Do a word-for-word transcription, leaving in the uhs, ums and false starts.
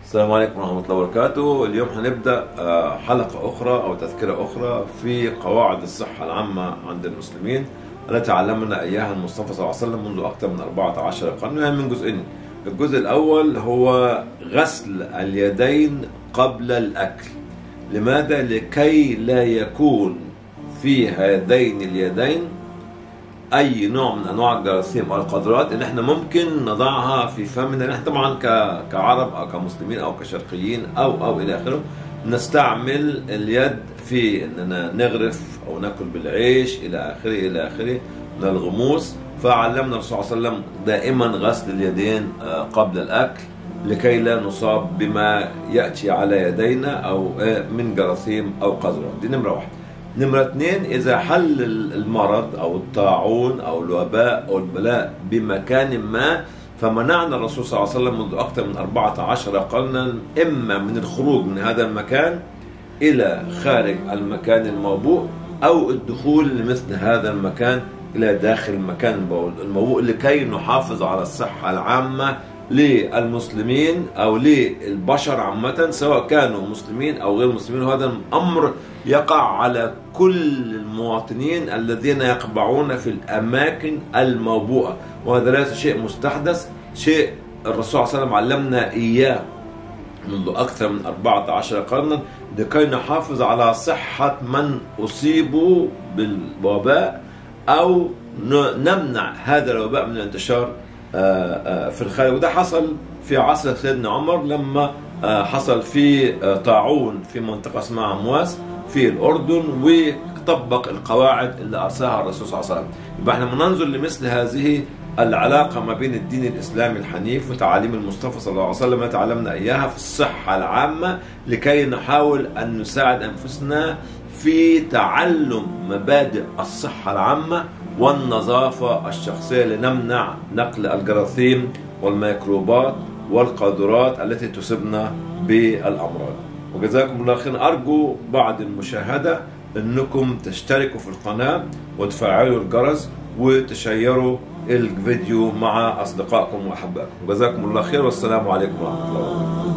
السلام عليكم ورحمة الله وبركاته. اليوم هنبدأ حلقة أخرى أو تذكرة أخرى في قواعد الصحة العامة عند المسلمين التي علمنا إياها المصطفى صلى الله عليه وسلم منذ أكثر من أربعة عشر قرنا من جزئين. الجزء الأول هو غسل اليدين قبل الأكل. لماذا؟ لكي لا يكون في هذين اليدين اي نوع من انواع الجراثيم او القذرات اللي احنا ممكن نضعها في فمنا. نحن طبعا كعرب او كمسلمين او كشرقيين او او الى اخره نستعمل اليد في اننا نغرف او ناكل بالعيش الى اخره الى اخره من الغموس. فعلمنا الرسول صلى الله عليه وسلم دائما غسل اليدين قبل الاكل لكي لا نصاب بما ياتي على يدينا او من جراثيم او قذرات. دي نمره واحد. نمرة اثنين، إذا حل المرض أو الطاعون أو الوباء أو البلاء بمكان ما فمنعنا الرسول صلى الله عليه وسلم منذ أكثر من أربعة عشر قرنا إما من الخروج من هذا المكان إلى خارج المكان الموبوء أو الدخول لمثل هذا المكان إلى داخل المكان الموبوء لكي نحافظ على الصحة العامة للمسلمين أو للبشر عامة سواء كانوا مسلمين أو غير مسلمين. وهذا الأمر يقع على كل المواطنين الذين يقبعون في الأماكن الموبوءة، وهذا ليس شيء مستحدث، شيء الرسول صلى الله عليه وسلم علمنا إياه منذ أكثر من أربعة عشر قرنا لكي نحافظ على صحة من أصيبوا بالوباء أو نمنع هذا الوباء من الانتشار في الخارج. وده حصل في عصر سيدنا عمر لما حصل في طاعون في منطقة اسمها امواس في الأردن وطبق القواعد اللي أرساها الرسول صلى الله عليه وسلم. يبقى احنا بننظر لمثل هذه العلاقة ما بين الدين الإسلامي الحنيف وتعاليم المصطفى صلى الله عليه وسلم التي تعلمنا إياها في الصحة العامة لكي نحاول أن نساعد أنفسنا في تعلم مبادئ الصحة العامة والنظافة الشخصية لنمنع نقل الجراثيم والميكروبات والقاذورات التي تصيبنا بالأمراض. وجزاكم الله خير. أرجو بعد المشاهدة أنكم تشتركوا في القناة وتفعلوا الجرس وتشيروا الفيديو مع أصدقائكم وأحبائكم. جزاكم الله خير والسلام عليكم ورحمة الله وبركاته.